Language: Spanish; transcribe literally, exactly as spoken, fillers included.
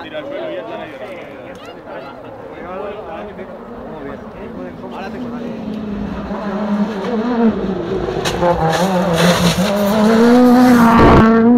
tira el pelo y ya está ahí. Ahora tengo nadie.